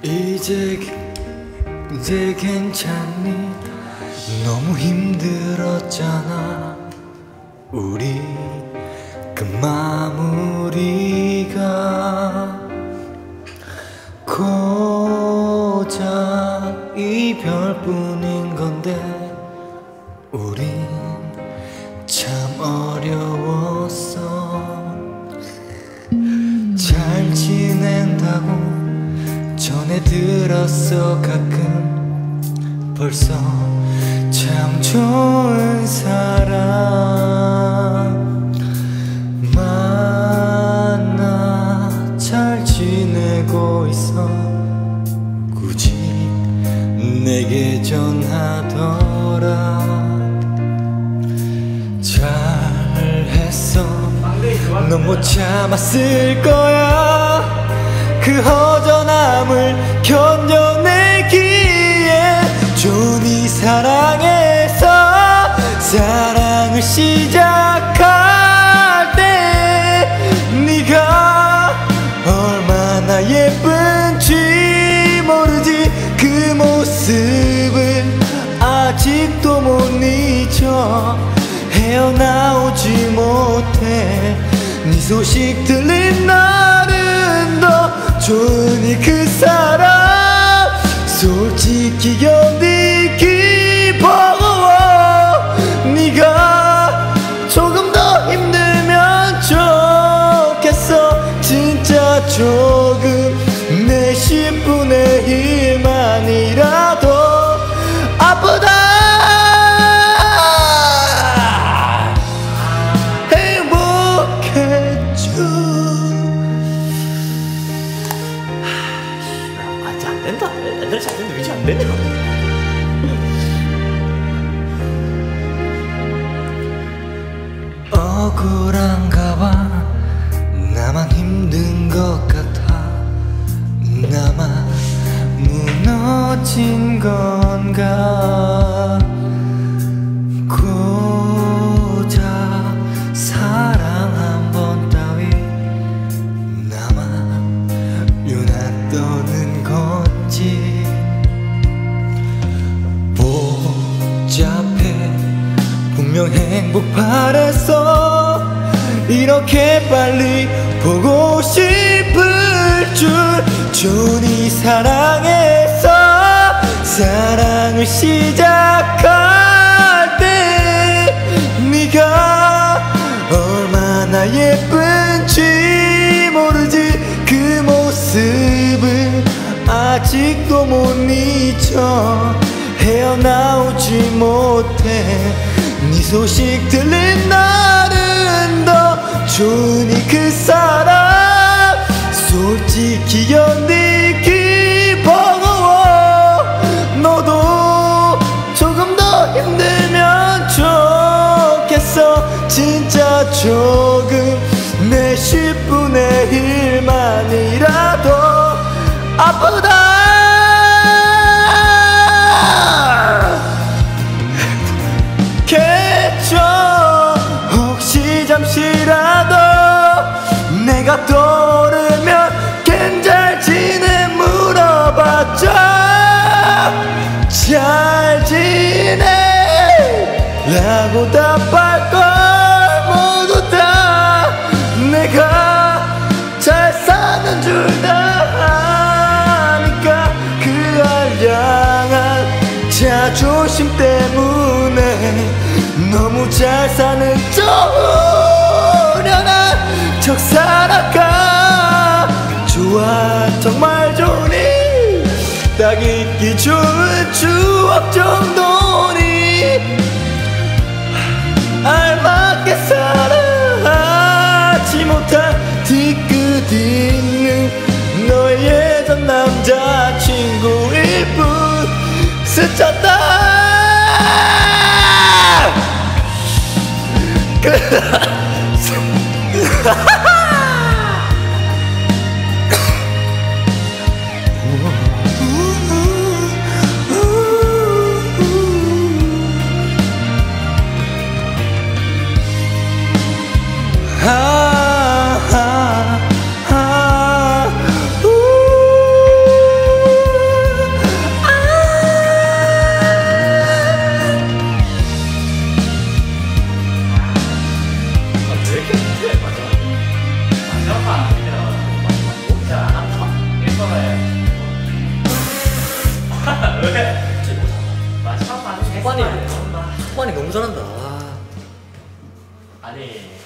이제 괜찮니? 너무 힘들었잖아. 우리 그 마무리가 고작 이별뿐인 건데 우린 참 어려웠어. 잘 지낸다고 전에 들었어. 가끔 벌써 참 좋은 사람 만나 잘 지내고 있어. 굳이 내게 전하더라. 잘했어. 넌 못 참았을 거야. 그 허전함을 견뎌내기에 존이 사랑해서 사랑을 시작할 때 네가 얼마나 예쁜지 모르지. 그 모습을 아직도 못 잊어. 헤어나오지 못해. 네 소식 들린 날은 더 좋으니 그 사람 솔직히 견디기 버거워. 네가 조금 더 힘들면 좋겠어. 진짜 조금 내 10분의 1만이라도 아프다. 억울한가 봐. 나만 힘든 것 같아. 나만 무너진 건가. 고작 사랑 한 번 따위 나만 유난 떠는 건지. 복잡해. 분명 행복 바랬어. 이렇게 빨리 보고 싶을 줄. 존이 사랑해서 사랑을 시작할 때 네가 얼마나 예쁜지 모르지. 그 모습을 아직도 못 잊어. 헤어나오지 못해. 네 소식 들린 날은 더 좋으니 그 사람 솔직히 견디기 버거워. 너도 조금 더 힘들면 좋겠어. 진짜 조금 내 10분의 1만이라도 아프다. 혹시 잠시라도 내가 떠오르면 괜잘 지내 물어봤자 잘 지내 라고 답할걸. 모두 다 내가 잘 사는 줄 다 아니까. 그 알량한 자존심 때문에 너무 잘 사는 척 후련한 척 살아가. 좋아 정말 좋으니 딱 잊기 좋은 추억 정도니 알맞게 살아하지 못한 뒤끝 있는 너의 예전 남자친구일 뿐. 스쳤다. 호반이 너무 잘한다. 아니